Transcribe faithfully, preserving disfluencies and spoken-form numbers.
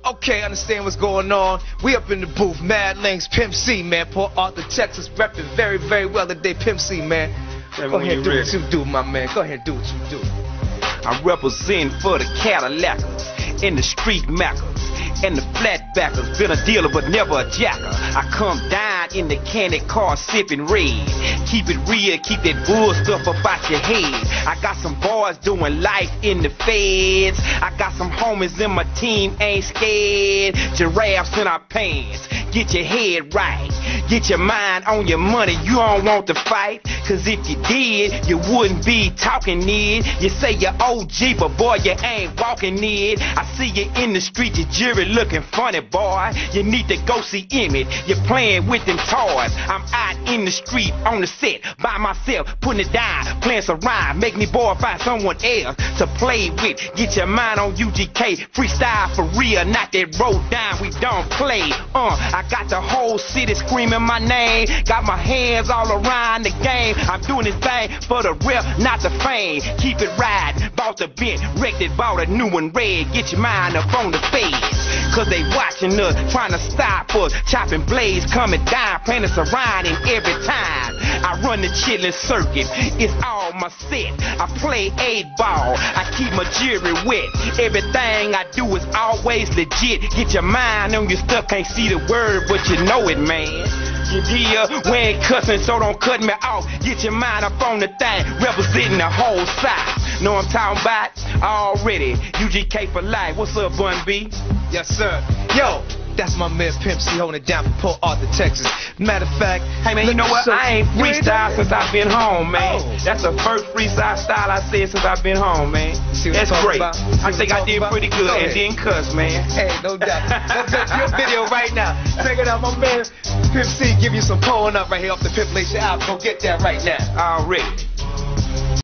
Okay, understand what's going on. We up in the booth, Mad Links, Pimp C, man. Port Arthur, Texas, repping very, very well today, Pimp C, man. Tell Go ahead and do ready. what you do, my man. Go ahead and do what you do. I'm representing for the Cadillacers, in the street Maccas, and the flatbackers. Been a dealer but never a jacker. I come down in the candy car sipping red. Keep it real, keep that bull stuff up out your head. I got some boys doing life in the feds. I got some homies in my team, ain't scared. Giraffes in our pants. Get your head right, get your mind on your money. You don't want to fight, cause if you did, you wouldn't be talking it. You say you're O G, but boy, you ain't walking it. I see you in the street, your jury looking funny, boy. You need to go see Emmett, you're playing with them toys. I'm out in the street, on the set, by myself, putting it down, playing some rhyme. Make me boy find someone else to play with. Get your mind on U G K, freestyle for real, not that road down, we don't play. Uh, I got the whole city screaming my name. Got my hands all around the game. I'm doing this thing for the rep, not the fame. Keep it riding. Bought the bent, wrecked it, bought a new one red. Get your mind up on the feds, cause they watching us, trying to stop us. Chopping blades, coming down, playing us around, and every time I run the chillin' circuit, it's all my set. I play eight ball, I keep my jury wet. Everything I do is always legit. Get your mind on your stuff, can't see the word, but you know it, man. You deal, we ain't cussing, so don't cut me off. Get your mind up on the thing, representing the whole South. Know what I'm talking about? Already, U G K for life. What's up, Bun B? Yes, sir. Yo, that's my man Pimp C holding it down from Port Arthur, Texas. Matter of fact, hey man, you know what? So, I ain't freestyle since I've been home, man. Oh. That's the first freestyle style I said since I've been home, man. See what That's I'm great. about? See I what think I'm I did about? pretty good Go and ahead. didn't cuss, man. Hey, no doubt. Let's go to your video right now. Check it out, my man Pimp C give you some pulling up right here off the Pimp Nation album. Go get that right now. Already.